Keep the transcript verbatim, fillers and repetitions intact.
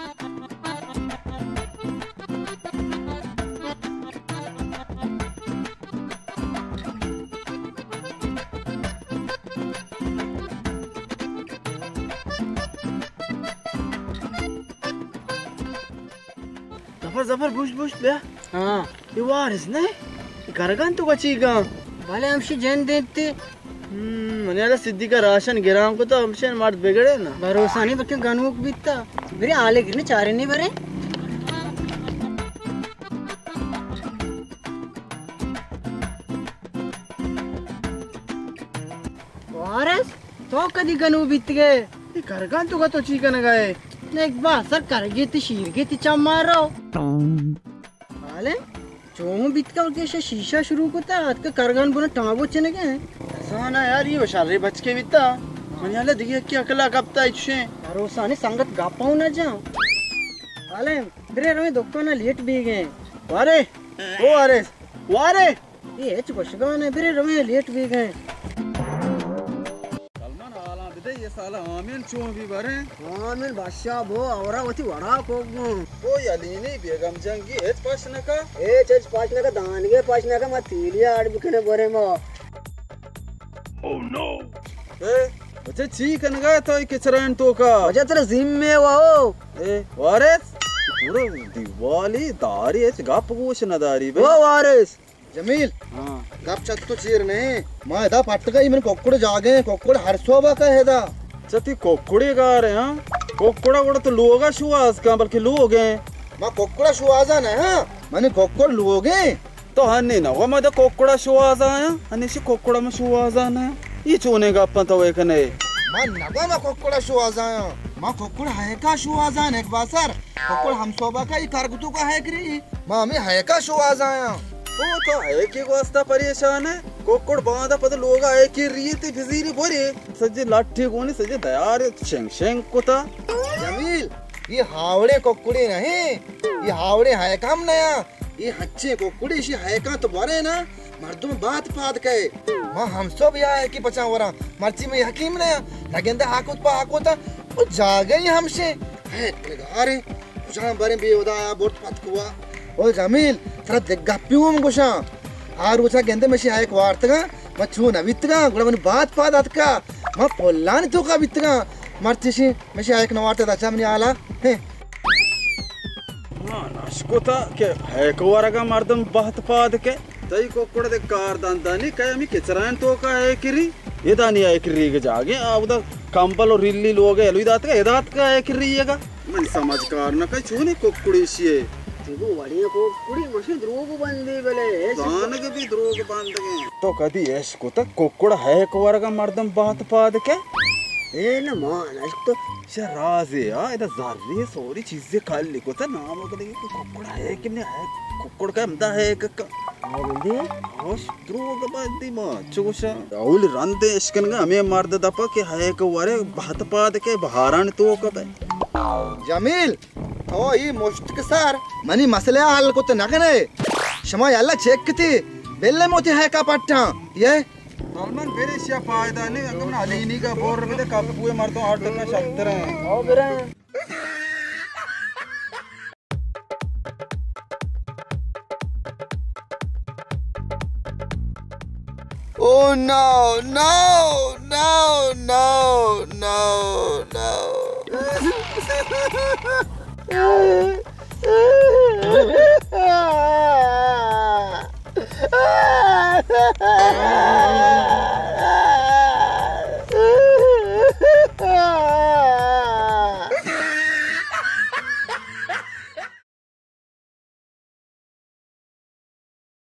Zafar Zafar buş buş be. हाँ ये वारिस नहीं करगन तो कचीगा भले हमसे जन देते हम्म मने यार सिद्धि का राशन गिराम को तो हमसे मर्द बिगड़े ना भरोसा नहीं बल्कि गनमुख बीतता मेरे आले गिरने चारे नहीं भरे वारिस तो कदी गनु बीत गए ये करगन तो का तो चीकन गए एक बार सर कर गए ती शीर गए ती चम मारो आले चोहू बीत का उनके शीशा शुरू को था आज का करगन बुना टांगो चने गए ऐसा ना यार ये बशारे बच के बिता मने यार देखिए क्या अकला कपता इच्छे भरोसा नहीं संगत गापाऊ ना जाओ आले बिरे रमे दोक्तो ना लेट भी गए वारे ओ वारे वारे ये चुपशगान है बिरे रमे लेट भी गए सलमान आला बिदे ये साला आमीन चों भी भरे आमीन बादशाह बो औरा वती वड़ा को ओ यालीनी बेगम जंगी हेच पासना का ए चच पाचना का दान के पाचना का मतीलिया आड़ बिखने बोरे में ओह नो ए बच्चे चीकन गए तो किचरन तो का वजह तेरे जिम्मे वो ए वारिस पूरा दिवाली दारी है गप पूछ न दारी बे ओ वारिस जमील हां गप चत तो चीर नहीं मां दा पट गई मन कोकुड़ जागे कोकुड़ हरसोबा का हेदा चती कोकुड़े गा रहे हां कोकुड़ा कोड़ा तो लोगा शुआस का बल्कि लोग हैं मां कोकुड़ा शुआजा ना हां माने कोकुड़ लोगे तो हन्ने ना वो मदा कोकुड़ा शुआस आया हन्ने से कोकुड़ा में शुआस आना ये चोने का अपन तो एक ने मां नगा मां कोकुड़ा शुआजा मां कोकुड़ है का शुआजा ने एक बासर कोकुड़ हम सोबा का ही कारगुतु का है करी मां में है का शुआजा वो तो है कि वास्ता परेशान है कोकुड़ बांधा पता लोग आए कि रीति फिजीरी बोरे सजे लाठी कोनी सजे दयार शेंग शेंग कोता जमील ये हावड़े कोकुड़े नहीं ये हावड़े है काम नया ये हच्चे कोकुड़े शी है का तो बोरे ना मर्दों में बात बात कहे मां हम सब आए कि पचा वरा मर्ची में हकीम नया लगेंदा हाकुत पा हाकुता वो जागे ही हमसे है अरे कुछ बारे बेवदा बोट पत कुआ ओ जमील थरा देगा प्यूम गुशा आर उचा गेंदे में आए वार्तगा मचू नवितगा गुड़ा मन बात पाद अतका म पोल्लान तो का बितगा मर्तिशी में आए नवार्ते दचा मनी आला हे हां नशकोता के है कोवरगा मर्दम बात पाद के तई कोकुड़ दे कार दांदानी कय मी किचरान तो का है किरी ये दानी है किरी के जागे आवदा कंबल और रिल्ली लोग है लुइदात का एदात का है किरीगा मन समझ कार न कई छूनी कोकुड़ी सी वो वड़िया को कुड़ी मसे द्रोग बंदी बले दान के भी द्रोग बांध गए तो कदी ऐस को तक कोकुड़ है कोवरगा मर्दम बात पाद के ए न मान तो शराज है यार इधर जारी सॉरी चीजें खाली लिखो था नाम को लेके कोकुड़ है कि नहीं है कोकुड़ का हमदा है का बंदी होश द्रोग बांधी मा चोशा औल रंदे इसकन का हमें मार दे दपा के है को वारे बात पाद के बहारान तो कब जमील तो ये मुश्किल सर मनी मसले हल को तो नगने शमा याला चेक किती बेल्ले मोती है का पट्टा ये सलमान बेरे सिया फायदा नहीं अगर ना अलीनी का बोर में दे कब पूरे मार तो आठ में शक्तर है ओ बेरा Oh no no no no no no